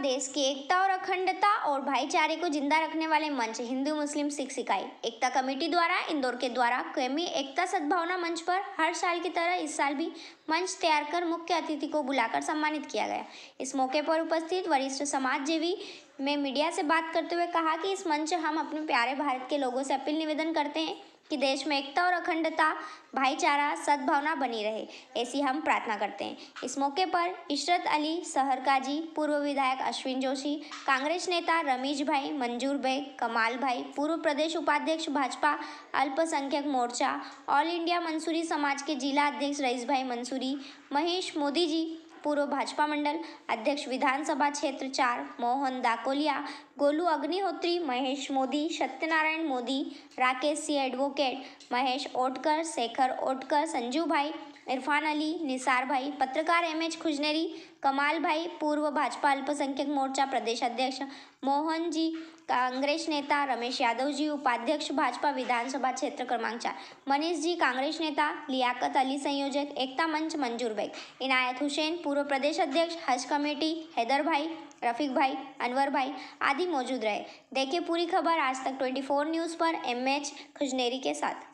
देश की एकता और अखंडता और भाईचारे को जिंदा रखने वाले मंच हिंदू मुस्लिम सिख इकाई एकता कमेटी द्वारा इंदौर के द्वारा क्वेमी एकता सद्भावना मंच पर हर साल की तरह इस साल भी मंच तैयार कर मुख्य अतिथि को बुलाकर सम्मानित किया गया। इस मौके पर उपस्थित वरिष्ठ समाजसेवी में मीडिया से बात करते हुए कहा कि इस मंच हम अपने प्यारे भारत के लोगों से अपील निवेदन करते हैं कि देश में एकता और अखंडता, भाईचारा, सद्भावना बनी रहे, ऐसी हम प्रार्थना करते हैं। इस मौके पर इशरत अली सहरकाजी, पूर्व विधायक अश्विन जोशी, कांग्रेस नेता रमीज भाई, मंजूर बेग, कमाल भाई, पूर्व प्रदेश उपाध्यक्ष भाजपा अल्पसंख्यक मोर्चा, ऑल इंडिया मंसूरी समाज के जिला अध्यक्ष रईस भाई मंसूरी, महेश मोदी जी, पूर्व भाजपा मंडल अध्यक्ष विधानसभा क्षेत्र 4 मोहन दाकोलिया, गोलू अग्निहोत्री, महेश मोदी, सत्यनारायण मोदी, राकेश सी एडवोकेट, महेश ओटकर, शेखर ओटकर, संजू भाई, इरफान अली, निसार भाई, पत्रकार एमएच खुजनेरी, कमाल भाई, पूर्व भाजपा अल्पसंख्यक मोर्चा प्रदेश अध्यक्ष मोहन जी, कांग्रेस नेता रमेश यादव जी, उपाध्यक्ष भाजपा विधानसभा क्षेत्र क्रमांक 4 मनीष जी, कांग्रेस नेता लियाकत अली, संयोजक एकता मंच मंजूर बेग, इनायत हुसैन, पूर्व प्रदेश अध्यक्ष हज कमेटी हैदर भाई, रफीक भाई, अनवर भाई आदि मौजूद रहे। देखिए पूरी खबर आज तक 24 न्यूज़ पर एमएच खुजनेरी के साथ।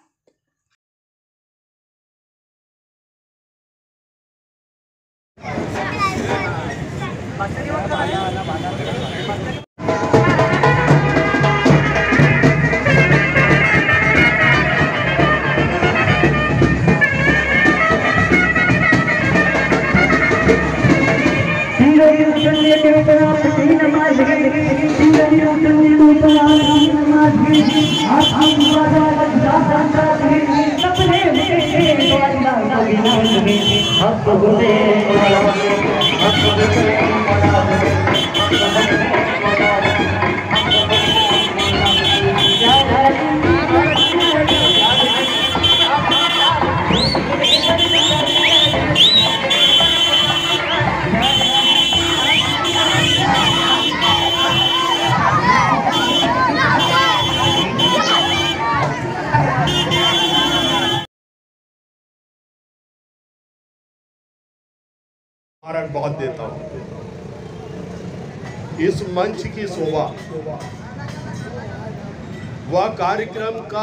बहुत देता हूँ। इस मंच की शोभा वह कार्यक्रम का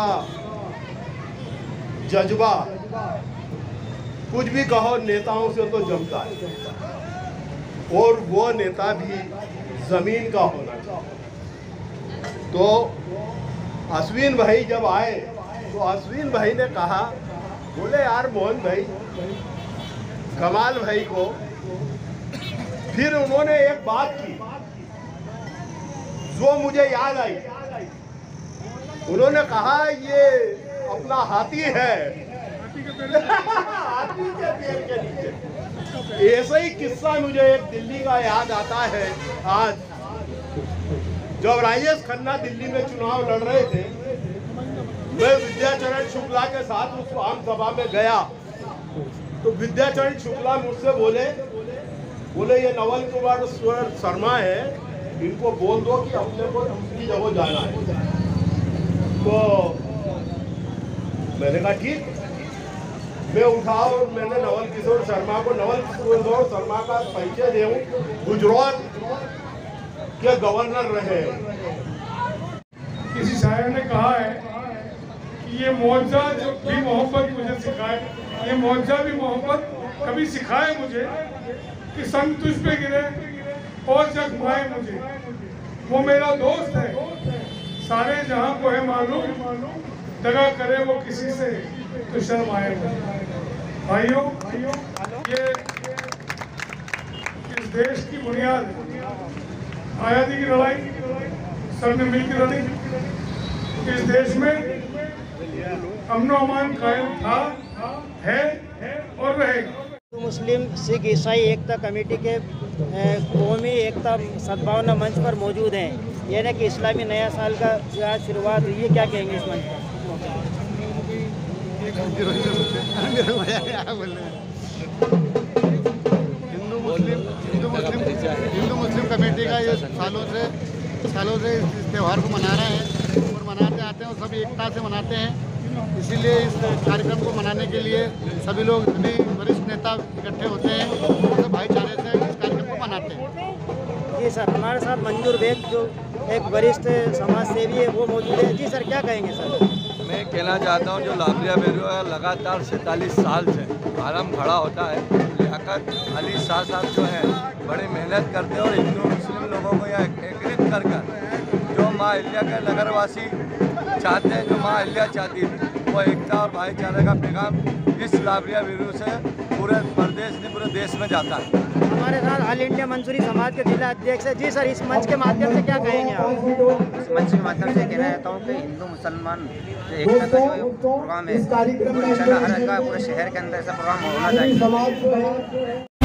जज्बा कुछ भी कहो नेताओं से तो जमता है और वो नेता भी जमीन का होना चाहिए। तो अश्विन भाई जब आए तो अश्विन भाई ने कहा, बोले यार मोहन भाई कमाल भाई को, फिर उन्होंने एक बात की जो मुझे याद आई। उन्होंने कहा ये अपना हाथी है हाथी के पैर के नीचे। ऐसा ही किस्सा मुझे एक दिल्ली का याद आता है। आज जब राजेश खन्ना दिल्ली में चुनाव लड़ रहे थे, मैं विद्याचरण शुक्ला के साथ उस आम सभा में गया तो विद्याचरण शुक्ला मुझसे बोले ये नवल कुमार शर्मा है, इनको बोल दो कि अपने को दूसरी जगह जाना है। तो मैंने कहा ठीक। मैं उठा और मैंने नवल किशोर शर्मा का परिचय दूं। गुजरात के गवर्नर रहे। किसी शायर ने कहा है कि ये मुआवजा जो भी मोहब्बत मुझे सिखाए, ये मुआवजा भी मोहब्बत कभी सिखाए मुझे कि संग तुझ पे गिरे और जग पाए मुझे। वो मेरा दोस्त है, सारे जहां को है मालूम, दगा करे वो किसी से तो शर्म आए मुझे। भाइयों, ये इस देश की बुनियाद आज़ादी की लड़ाई, सबने मिलकर लड़ी। इस देश में अमन अमान कायम था, है और रहेगा। मुस्लिम सिख ईसाई एकता कमेटी के कौमी एकता सद्भावना मंच पर मौजूद हैं। यानी कि इस्लामी नया साल का आज शुरुआत हुई है, क्या कहेंगे इस मंच पर? हिंदू मुस्लिम कमेटी का ये सालों से इस त्यौहार को मना रहे हैं और मनाते आते हैं और सभी एकता से मनाते हैं। इसीलिए इस कार्यक्रम को मनाने के लिए सभी वरिष्ठ नेता इकट्ठे होते हैं और भाईचारे से इस कार्यक्रम को मनाते हैं। जी सर, हमारे साथ मंजूर बेग जो एक वरिष्ठ समाज सेवी है वो मौजूद है। जी सर, क्या कहेंगे सर? मैं कहना चाहता हूँ जो लाबरिया बेरो है लगातार 47 साल से आराम खड़ा होता है। लियाकत अली शाह साहब जो है बड़ी मेहनत करते हैं और हिंदू मुस्लिम लोगों को यहाँ एकत्रित कर जो माँ अहिल्या के नगरवासी चाहते हैं, जो माँ अहिल्या चाहती थी, वो एकता और भाईचारे का पैगाम इस लाबरिया बेरो से पूरे प्रदेश नहीं पूरे देश में जाता है। हमारे साथ ऑल इंडिया मंसूरी समाज के जिला अध्यक्ष है। जी सर, इस मंच के माध्यम से क्या कहेंगे आप? इस मंच के माध्यम से कहना चाहता हूँ कि हिंदू मुसलमान जो एकता का जो प्रोग्राम है पूरे शहर के अंदर ऐसा प्रोग्राम होना चाहिए।